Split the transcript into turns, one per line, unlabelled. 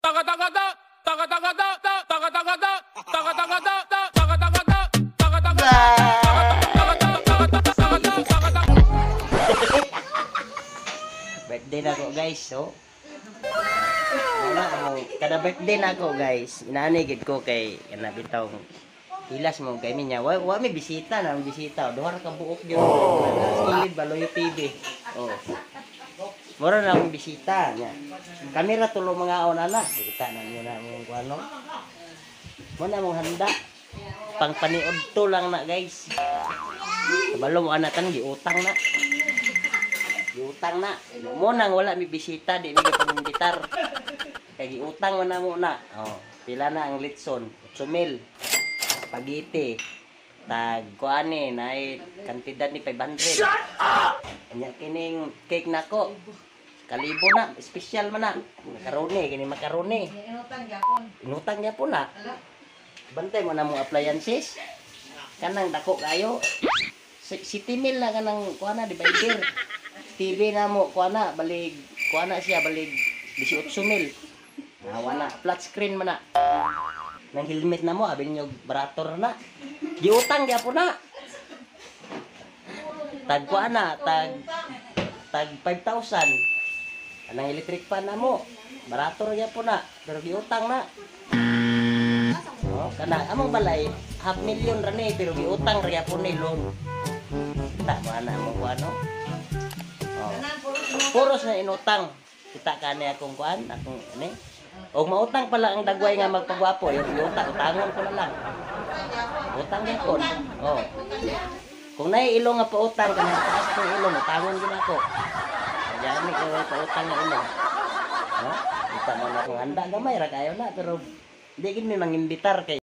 Birthday na ko guys, so wala mo kada birthday na ko guys, inanigid ko kay kana bitaw ilas mo kay minya wa may bisita na bisita duha ka buok gyud silid baloy TV. Oh, mura na akong bisita nya kamera tulo mga on ana kita na niyo na mong kuano mo na mong handa pang paniod to lang na guys. Kabalo mo ana tan giutang na mo nang wala may bisita di mi pang-imbitar kay giutang man na mo na. Oh, pila na ang litson 8,000 spaghetti tag kuane nay kantidad ni 500. Anya kining cake nako kalibo na special man na macaroni kini macaroni inutang gyapon na bantay mo na mo appliances kanang dako kayo 7,000 na kanang kuana di ba TV na mo kuana balig kuana siya balig 18,000 wala flat screen man na nang helmet na mo abin nyo barator na giutang gyapon na tag kuana tag 5,000 anang electric fan na mo barator gyapon na pero giutang na. Oh, kana among balay 500,000 ra ni pero giutang ra gyapon ni loan ta mo ana mo kuano. Oh, puros na inutang kita kani akong kuan akong ani og mautang pala ang dagway nga magpagwapo yung utangon ko na lang utang gyapon. Oh, kung nay ilong nga pautang kana taas kong ilong utangon gyud ako gani ko pautang nga ilong. Oh, kita mo na kung handa gamay ra kayo na pero di gid mi mangimbitar kay